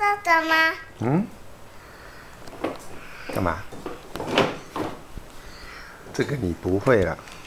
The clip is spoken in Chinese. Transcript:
这怎么？ 嗯？干嘛？这个你不会了。